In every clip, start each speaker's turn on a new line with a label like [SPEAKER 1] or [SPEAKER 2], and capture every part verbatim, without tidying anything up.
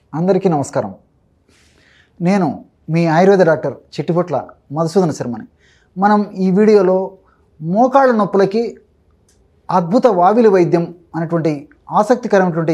[SPEAKER 1] అందరికీ నమస్కారం. నేను మీ ఆయుర్వేద డాక్టర్ చిట్టిపొట్ల మధుసూదన శర్మని. మనం ఈ వీడియోలో మోకాళ్ళ నొప్పులకి అద్భుత వావిలి వైద్యం అనేటువంటి ఆసక్తికరమైనటువంటి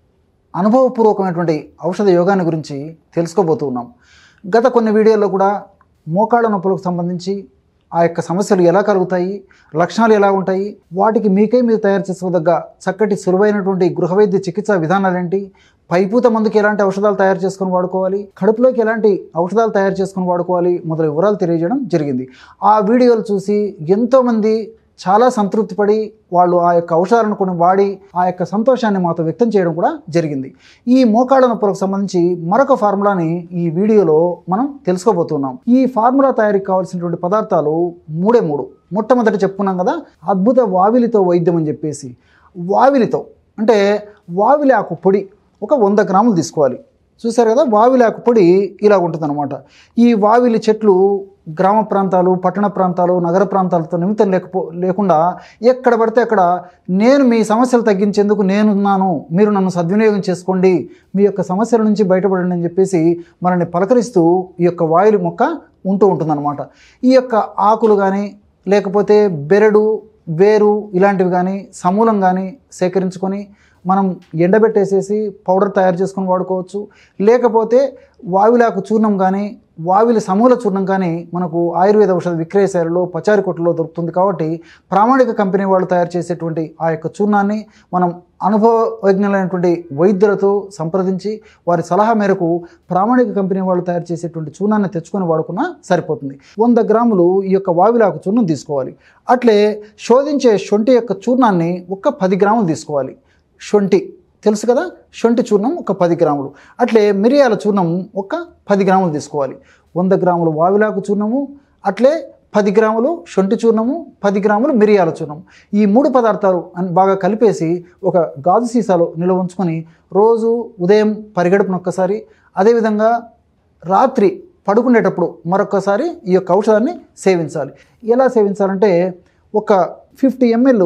[SPEAKER 1] అనుభవపూర్వకమైనటువంటి ఔషధ యోగాన్ని గురించి తెలుసుకోబోతున్నాం. గత కొన్ని వీడియోల్లో కూడా మోకాళ్ళ నొప్పులకు సంబంధించి ఆ యొక్క సమస్యలు ఎలా కలుగుతాయి, లక్షణాలు ఎలా ఉంటాయి, వాటికి మీకై మీరు తయారు చేసుకోదగ్గ చక్కటి సులువైనటువంటి గృహవైద్య చికిత్సా విధానాలు ఏంటి, పైపూత మందుకి ఎలాంటి ఔషధాలు తయారు చేసుకొని వాడుకోవాలి, కడుపులోకి ఎలాంటి ఔషధాలు తయారు చేసుకొని వాడుకోవాలి మొదలైన వివరాలు తెలియజేయడం జరిగింది. ఆ వీడియోలు చూసి ఎంతోమంది చాలా సంతృప్తి పడి వాళ్ళు ఆ యొక్క ఔషధాలను కొన్ని వాడి ఆ యొక్క సంతోషాన్ని మాతో వ్యక్తం చేయడం కూడా జరిగింది. ఈ మోకాళ్ళ నొప్పులకు సంబంధించి మరొక ఫార్ములాని ఈ వీడియోలో మనం తెలుసుకోబోతున్నాం. ఈ ఫార్ములా తయారీకి కావాల్సినటువంటి పదార్థాలు మూడే మూడు. మొట్టమొదటి చెప్పుకున్నాం కదా, అద్భుత వావిలితో వైద్యం అని చెప్పేసి. వావిలితో అంటే వావిలి ఆకు పొడి ఒక వంద గ్రాములు తీసుకోవాలి. చూసారు కదా, వావిలి ఆకు పొడి ఇలా ఉంటుందన్నమాట. ఈ వావిలి చెట్లు గ్రామ ప్రాంతాలు, పట్టణ ప్రాంతాలు, నగర ప్రాంతాలతో నిమిత్తం లేకపో లేకుండా ఎక్కడ పడితే అక్కడ నేను మీ సమస్యలు తగ్గించేందుకు నేనున్నాను, మీరు నన్ను సద్వినియోగం చేసుకోండి, మీ యొక్క సమస్యల నుంచి బయటపడండి అని చెప్పేసి మనల్ని పలకరిస్తూ ఈ యొక్క వాయులి మొక్క ఉంటూ ఉంటుందన్నమాట. ఈ యొక్క ఆకులు కానీ లేకపోతే బెరడు, వేరు ఇలాంటివి కానీ సమూలం కానీ సేకరించుకొని మనం ఎండబెట్టేసేసి పౌడర్ తయారు చేసుకొని వాడుకోవచ్చు. లేకపోతే వావిలాకు చూర్ణం కానీ వావిలి సమూల చూర్ణం కానీ మనకు ఆయుర్వేద ఔషధ విక్రయశాలలో పచారి కొట్టులో దొరుకుతుంది. కాబట్టి ప్రామాణిక కంపెనీ వాళ్ళు తయారు చేసేటువంటి ఆ యొక్క చూర్ణాన్ని మనం అనుభవజ్ఞులైనటువంటి వైద్యులతో సంప్రదించి వారి సలహా మేరకు ప్రామాణిక కంపెనీ వాళ్ళు తయారు చేసేటువంటి చూర్ణాన్ని తెచ్చుకొని వాడుకున్నా సరిపోతుంది. వంద గ్రాములు ఈ యొక్క వావిలాకు చూర్ణం తీసుకోవాలి. అట్లే శోధించే శొంఠి యొక్క చూర్ణాన్ని ఒక పది గ్రాములు తీసుకోవాలి. శొంఠి తెలుసు కదా, శొంఠి చూర్ణం ఒక పది గ్రాములు. అట్లే మిరియాల చూర్ణం ఒక పది గ్రాములు తీసుకోవాలి. వంద గ్రాములు వావిలాకు చూర్ణము, అట్లే పది గ్రాములు శొంఠి చూర్ణము, పది గ్రాములు మిరియాల చూర్ణము. ఈ మూడు పదార్థాలు బాగా కలిపేసి ఒక గాజు సీసాలో నిల్వ ఉంచుకొని రోజు ఉదయం పరిగడుపున ఒక్కసారి, అదేవిధంగా రాత్రి పడుకునేటప్పుడు మరొకసారి ఈ యొక్క ఔషధాన్ని సేవించాలి. ఎలా సేవించాలంటే ఒక ఫిఫ్టీ ఎంఎల్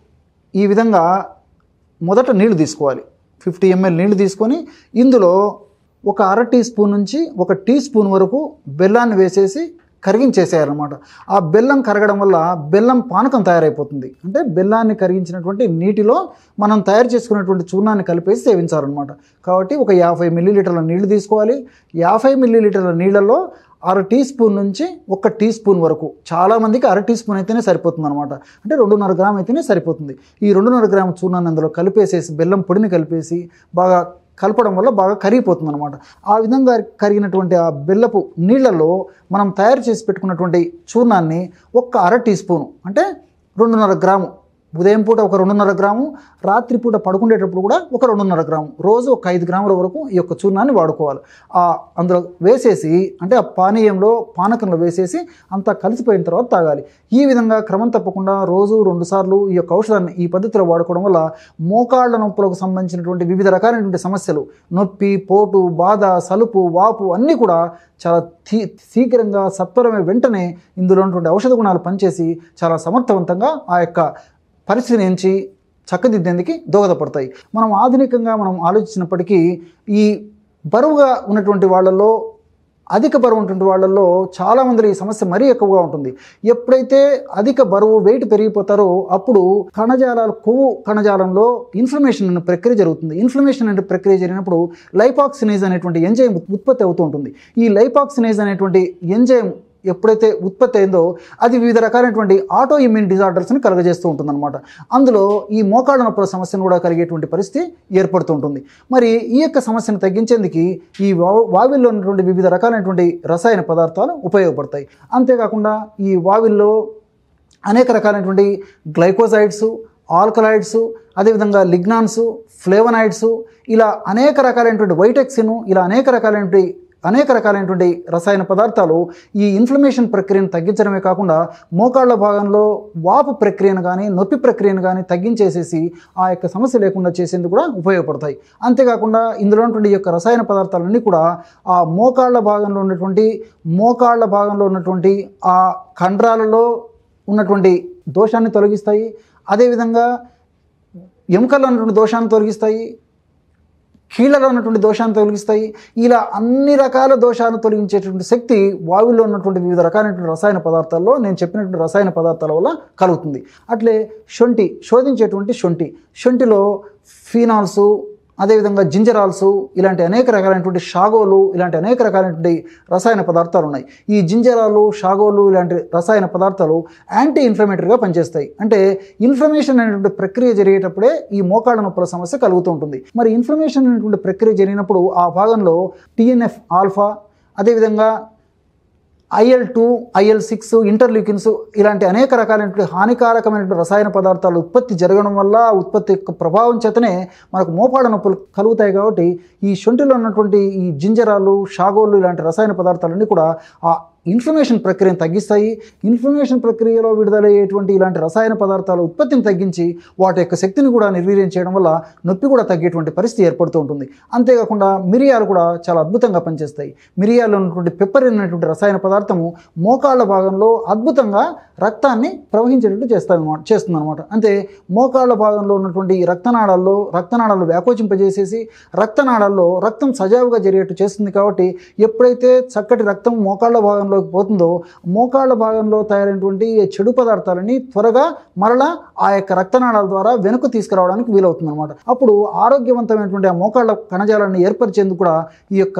[SPEAKER 1] ఈ విధంగా మొదట నీళ్లు తీసుకోవాలి. ఫిఫ్టీ ఎంఎల్ నీళ్లు తీసుకొని ఇందులో ఒక అర టీ స్పూన్ నుంచి ఒక టీ స్పూన్ వరకు బెల్లాన్ని వేసేసి కరిగించేసేయాలన్నమాట. ఆ బెల్లం కరగడం వల్ల బెల్లం పానకం తయారైపోతుంది. అంటే బెల్లాన్ని కరిగించినటువంటి నీటిలో మనం తయారు చేసుకున్నటువంటి చూర్ణాన్ని కలిపేసి సేవించాలన్నమాట. కాబట్టి ఒక యాభై మిల్లీలీటర్ల నీళ్లు తీసుకోవాలి. యాభై మిల్లీలీటర్ల నీళ్ళల్లో అర టీ స్పూన్ నుంచి ఒక టీ స్పూన్ వరకు, చాలామందికి అర టీ స్పూన్ అయితేనే సరిపోతుంది అనమాట. అంటే రెండున్నర గ్రామ్ అయితేనే సరిపోతుంది. ఈ రెండున్నర గ్రాము చూర్ణాన్ని అందులో కలిపేసేసి బెల్లం పొడిని కలిపేసి బాగా కలపడం వల్ల బాగా కరిగిపోతుంది అనమాట. ఆ విధంగా కరిగినటువంటి ఆ బెల్లపు నీళ్లలో మనం తయారు చేసి పెట్టుకున్నటువంటి చూర్ణాన్ని ఒక్క అర టీ స్పూను అంటే రెండున్నర గ్రాము, ఉదయం పూట ఒక రెండున్నర గ్రాము, రాత్రిపూట పడుకునేటప్పుడు కూడా ఒక రెండున్నర గ్రాము, రోజు ఒక ఐదు గ్రాముల వరకు ఈ యొక్క చూర్ణాన్ని వాడుకోవాలి. ఆ అందులో వేసేసి అంటే ఆ పానీయంలో పానకంలో వేసేసి అంతా కలిసిపోయిన తర్వాత తాగాలి. ఈ విధంగా క్రమం తప్పకుండా రోజు రెండు సార్లు ఈ యొక్క ఔషధాన్ని ఈ పద్ధతిలో వాడుకోవడం వల్ల మోకాళ్ళ నొప్పులకు సంబంధించినటువంటి వివిధ రకాలైనటువంటి సమస్యలు, నొప్పి, పోటు, బాధ, సలుపు, వాపు అన్నీ కూడా చాలా ధీ శీఘ్రంగా సత్వరమే వెంటనే ఇందులో ఉన్నటువంటి ఔషధ గుణాలు పనిచేసి చాలా సమర్థవంతంగా ఆ యొక్క పరిస్థితి నుంచి చక్కదిద్దేందుకు దోహదపడతాయి. మనం ఆధునికంగా మనం ఆలోచించినప్పటికీ ఈ బరువుగా ఉన్నటువంటి వాళ్ళల్లో, అధిక బరువు ఉన్నటువంటి వాళ్ళల్లో చాలామంది ఈ సమస్య మరీ ఎక్కువగా ఉంటుంది. ఎప్పుడైతే అధిక బరువు వెయిట్ పెరిగిపోతారో అప్పుడు కణజాలాలు కొవ్వు కణజాలంలో ఇన్ఫ్లమేషన్ అనే ప్రక్రియ జరుగుతుంది. ఇన్ఫ్లమేషన్ అనే ప్రక్రియ జరిగినప్పుడు లైపాక్సినేజ్ అనేటువంటి ఎంజైమ్ ఉత్పత్తి అవుతూ ఉంటుంది. ఈ లైపాక్సినేజ్ అనేటువంటి ఎంజైమ్ ఎప్పుడైతే ఉత్పత్తి అయిందో అది వివిధ రకాలైనటువంటి ఆటో ఇమ్యూన్ డిజార్డర్స్ని కలుగజేస్తూ ఉంటుందన్నమాట. అందులో ఈ మోకాళ్ళ నొప్పుల సమస్యను కూడా కలిగేటువంటి పరిస్థితి ఏర్పడుతూ ఉంటుంది. మరి ఈ యొక్క సమస్యను తగ్గించేందుకు ఈ వా వావిల్లో ఉన్నటువంటి వివిధ రకాలైనటువంటి రసాయన పదార్థాలు ఉపయోగపడతాయి. అంతేకాకుండా ఈ వావిల్లో అనేక రకాలైనటువంటి గ్లైకోజైడ్స్, ఆల్కలాయిడ్స్, అదేవిధంగా లిగ్నాన్స్, ఫ్లేవనాయిడ్స్, ఇలా అనేక రకాలైనటువంటి వైటెక్సిన్, ఇలా అనేక రకాలైనటువంటి అనేక రకాలైనటువంటి రసాయన పదార్థాలు ఈ ఇన్ఫ్లమేషన్ ప్రక్రియను తగ్గించడమే కాకుండా మోకాళ్ళ భాగంలో వాపు ప్రక్రియను కానీ నొప్పి ప్రక్రియను కానీ తగ్గించేసేసి ఆ యొక్క సమస్య లేకుండా చేసేందుకు కూడా ఉపయోగపడతాయి. అంతేకాకుండా ఇందులో ఉన్నటువంటి యొక్క రసాయన పదార్థాలన్నీ కూడా ఆ మోకాళ్ళ భాగంలో ఉన్నటువంటి మోకాళ్ళ భాగంలో ఉన్నటువంటి ఆ కండరాలలో ఉన్నటువంటి దోషాన్ని తొలగిస్తాయి. అదేవిధంగా ఎముకల్లో ఉన్నటువంటి దోషాన్ని తొలగిస్తాయి. కీళ్ళలో ఉన్నటువంటి దోషాన్ని తొలగిస్తాయి. ఇలా అన్ని రకాల దోషాలను తొలగించేటువంటి శక్తి వాయువులో ఉన్నటువంటి వివిధ రకాలైనటువంటి రసాయన పదార్థాల్లో నేను చెప్పినటువంటి రసాయన పదార్థాల వల్ల కలుగుతుంది. అట్లే శొంఠి, శోధించేటువంటి శొంఠి, శొంఠిలో ఫీనాల్సు, అదేవిధంగా జింజరాల్సు, ఇలాంటి అనేక రకాలైనటువంటి షాగోలు, ఇలాంటి అనేక రకాలైనటువంటి రసాయన పదార్థాలు ఉన్నాయి. ఈ జింజరాలు, షాగోలు ఇలాంటి రసాయన పదార్థాలు యాంటీ ఇన్ఫ్లమేటరీగా పనిచేస్తాయి. అంటే ఇన్ఫ్లమేషన్ అనేటువంటి ప్రక్రియ జరిగేటప్పుడే ఈ మోకాళ్ళ నొప్పుల సమస్య కలుగుతూ ఉంటుంది. మరి ఇన్ఫ్లమేషన్ అనేటువంటి ప్రక్రియ జరిగినప్పుడు ఆ భాగంలో టీఎన్ఎఫ్ ఆల్ఫా, అదేవిధంగా IL two, IL six, interleukins ఇలాంటి అనేక రకాలైనటువంటి హానికారకమైనటువంటి రసాయన పదార్థాలు ఉత్పత్తి జరగడం వల్ల ఉత్పత్తి యొక్క ప్రభావం చేతనే మనకు మోకాళ్ళ నొప్పులు కలుగుతాయి. కాబట్టి ఈ శొంఠిలో ఉన్నటువంటి ఈ జింజరాలు, షాగోలు ఇలాంటి రసాయన పదార్థాలన్నీ కూడా ఆ ఇన్ఫ్లమేషన్ ప్రక్రియను తగ్గిస్తాయి. ఇన్ఫ్లమేషన్ ప్రక్రియలో విడుదలయ్యేటువంటి ఇలాంటి రసాయన పదార్థాల ఉత్పత్తిని తగ్గించి వాటి యొక్క శక్తిని కూడా నిర్వీర్యం చేయడం వల్ల నొప్పి కూడా తగ్గేటువంటి పరిస్థితి ఏర్పడుతూ ఉంటుంది. అంతేకాకుండా మిరియాలు కూడా చాలా అద్భుతంగా పనిచేస్తాయి. మిరియాల్లో ఉన్నటువంటి పెప్పరిన్ అనేటువంటి రసాయన పదార్థము మోకాళ్ళ భాగంలో అద్భుతంగా రక్తాన్ని ప్రవహించేటట్టు చేస్తాయి చేస్తుంది అనమాట. అంటే మోకాళ్ళ భాగంలో ఉన్నటువంటి రక్తనాళాల్లో రక్తనాళాలు వ్యాకోచింపజేసేసి రక్తనాళాల్లో రక్తం సజావుగా జరిగేట్టు చేస్తుంది. కాబట్టి ఎప్పుడైతే చక్కటి రక్తం మోకాళ్ళ భాగంలో పోతుందో మోకాళ్ళ భాగంలో తయారైనటువంటి చెడు పదార్థాలని త్వరగా మరలా ఆ యొక్క రక్తనాళాల ద్వారా వెనుక తీసుకురావడానికి వీలవుతుంది అనమాట. అప్పుడు ఆరోగ్యవంతమైనటువంటి ఆ మోకాళ్ళ కణజాలాన్ని ఏర్పరిచేందుకు కూడా ఈ యొక్క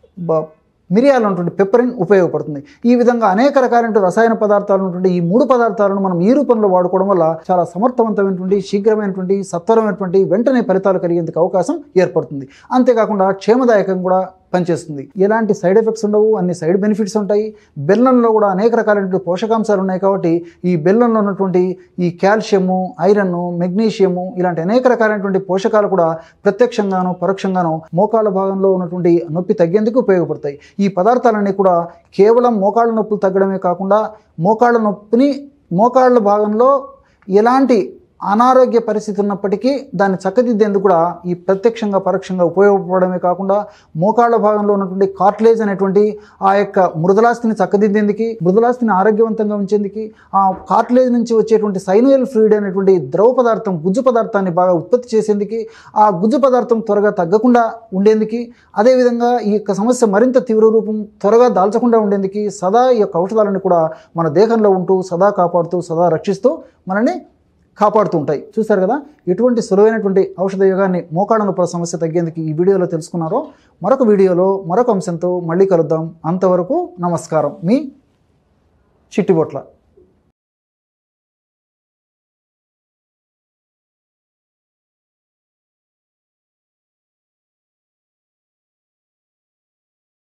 [SPEAKER 1] మిరియాలు ఉన్నటువంటి పెప్పరిన్ ఉపయోగపడుతుంది. ఈ విధంగా అనేక రకాలైన రసాయన పదార్థాలు ఉన్నటువంటి ఈ మూడు పదార్థాలను మనం ఈ రూపంలో వాడుకోవడం వల్ల చాలా సమర్థవంతమైనటువంటి, శీఘ్రమైనటువంటి, సత్వరమైనటువంటి వెంటనే ఫలితాలు కలిగేందుకు అవకాశం ఏర్పడుతుంది. అంతేకాకుండా క్షేమదాయకం కూడా పనిచేస్తుంది. ఎలాంటి సైడ్ ఎఫెక్ట్స్ ఉండవు, అన్ని సైడ్ బెనిఫిట్స్ ఉంటాయి. బెల్లంలో కూడా అనేక రకాలైనటువంటి పోషకాంశాలు ఉన్నాయి. కాబట్టి ఈ బెల్లంలో ఉన్నటువంటి ఈ కాల్షియము, ఐరన్, మెగ్నీషియము ఇలాంటి అనేక రకాలైనటువంటి పోషకాలు కూడా ప్రత్యక్షంగాను పరోక్షంగాను మోకాళ్ళ భాగంలో ఉన్నటువంటి నొప్పి తగ్గేందుకు ఉపయోగపడతాయి. ఈ పదార్థాలన్నీ కూడా కేవలం మోకాళ్ళ నొప్పులు తగ్గడమే కాకుండా మోకాళ్ళ నొప్పిని మోకాళ్ళ భాగంలో ఎలాంటి అనారోగ్య పరిస్థితి ఉన్నప్పటికీ దాన్ని చక్కదిద్దేందుకు కూడా ఈ ప్రత్యక్షంగా పరోక్షంగా ఉపయోగపడమే కాకుండా మోకాళ్ళ భాగంలో ఉన్నటువంటి కార్ట్లేజ్ అనేటువంటి ఆ యొక్క మృదులాస్థిని చక్కదిద్దేందుకు, మృదులాస్థిని ఆరోగ్యవంతంగా ఉంచేందుకు, ఆ కార్ట్లేజ్ నుంచి వచ్చేటువంటి సైనోయల్ ఫ్లూయిడ్ అనేటువంటి ద్రవ పదార్థం, గుజ్జు పదార్థాన్ని బాగా ఉత్పత్తి చేసేందుకు, ఆ గుజ్జు పదార్థం త్వరగా తగ్గకుండా ఉండేందుకు, అదేవిధంగా ఈ యొక్క సమస్య మరింత తీవ్ర రూపం త్వరగా దాల్చకుండా ఉండేందుకు సదా ఈ యొక్క ఔషధాలను కూడా మన దేహంలో ఉంటూ సదా కాపాడుతూ సదా రక్షిస్తూ మనల్ని కాపాడుతూ ఉంటాయి. చూశారు కదా ఎటువంటి సులువైనటువంటి ఔషధ యోగాన్ని మోకాళ్ళ నొప్పుల సమస్య తగ్గేందుకు ఈ వీడియోలో తెలుసుకున్నారో. మరొక వీడియోలో మరొక అంశంతో మళ్ళీ కలుద్దాం. అంతవరకు నమస్కారం. మీ చిట్టిబొట్ల.